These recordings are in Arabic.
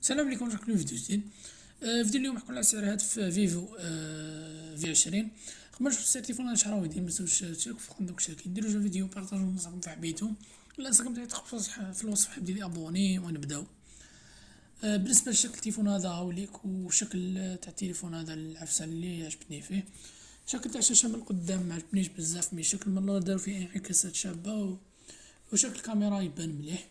السلام عليكم، راكم في فيديو جديد. فيديو اليوم حكون على سعر هاتف فيفو في 20. قبل ما نشوف السعر التليفون شحال دير متنساوش تشاركوا في القناه وتشاركين، ديروا الفيديو بارطاجيو النصكم تاع حبيتو. الانستغرام تاعي تلقاو في الوصف، ديري ابوني ونبداو. بالنسبه لشكل التليفون هذا هاوليك، وشكل تاع التليفون هذا العفسه اللي عجبتني فيه. شكل تاع الشاشه من القدام ما عجبنيش بزاف، مي شكل من اللور دارو فيه انعكاسات شابه وشكل الكاميرا يبان مليح.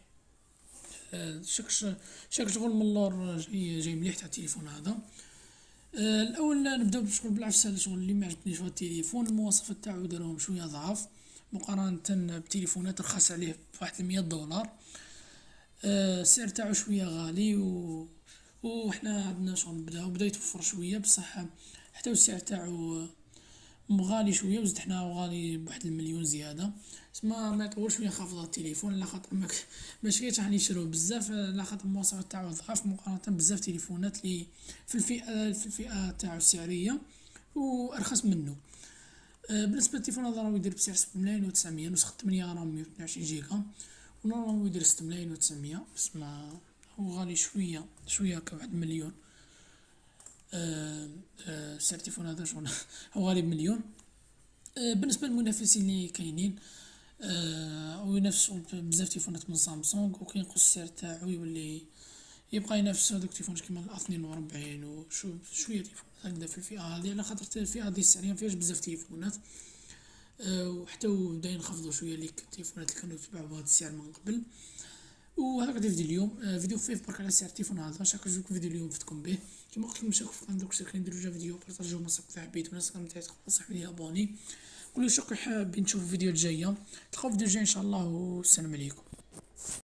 شكل شغل من اللور جاي مليح تاع التليفون هذا. الاول نبداو بشغل بالعفسه، الشغل اللي ما عجبنيش في التليفون المواصفات تاعو داروهم شويه ضعاف مقارنه بتليفونات رخص عليه بواحد 100 دولار. السعر تاعو شويه غالي وحنا عندنا شغل بدا يتوفر شويه بصح. حتى السعر تاعو غالي شويه، وزد حنا غالي بواحد المليون زياده. تسما ما يطولش وين خافض التليفون، على خاطر ماشي راح نشروه بزاف، على خاطر المواصفات تاعو ضعاف مقارنه بزاف تليفونات لي في الفئه تاعو السعريه وارخص منه. بالنسبه للتليفون هذا راه يدير بسعر 6 ملايين و900، نسخة 8 رام 122 جيجا، ونورمالمون يدير 6 ملايين و900. بسما هو غالي شويه هكا واحد مليون. سعر التليفون هذا شغل هو غالي بمليون. بالنسبه للمنافسين اللي كاينين، وينافسوا بزاف تليفونات من سامسونج، وكينقص السعر تاعو يبقى ينافس هذوك التليفونات كيما ال42 شويه تليفونات هكذا في الفئه هذه، على خاطر الفئه هذه السعريه مفيهاش بزاف تليفونات. وحتى بدا ينخفضوا شويه ليك التليفونات اللي كانوا يتباعوا بهذا السعر من قبل. وهكذا فيديو اليوم، فيديو خفيف برك على سعر التليفون هذا. شكرا لكم فيديو اليوم فدكم به. كيما قلت لكم تشاركوا في القناه وتشاركوا نديروا فيديو بارطاجيو النص تاع حبيتو، والناس تاعي تنصح لي ابوني. قولوا شكرا، حابين تشوفوا الفيديو الجايه. تلقاو الفيديو الجاي ان شاء الله، والسلام عليكم.